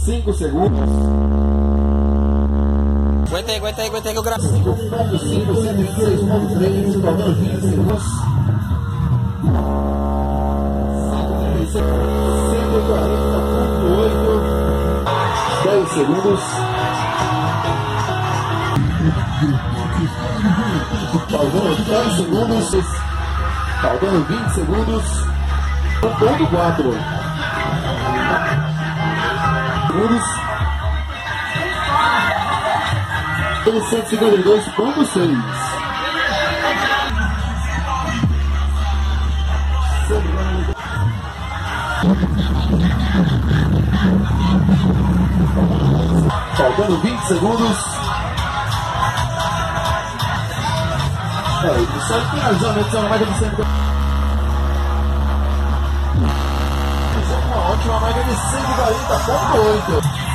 5 segundos. Aguenta aí que eu gravo. 5.5, 126.3, faltando 20 segundos. 140.8, 10 segundos. Faltando 10 segundos. Faltando 20 segundos. 1.4 segundos. 152.6. Faltando 20 segundos. Isso aí tem razão, né? Uma marca de 100. Uma ótima marca de 140.8.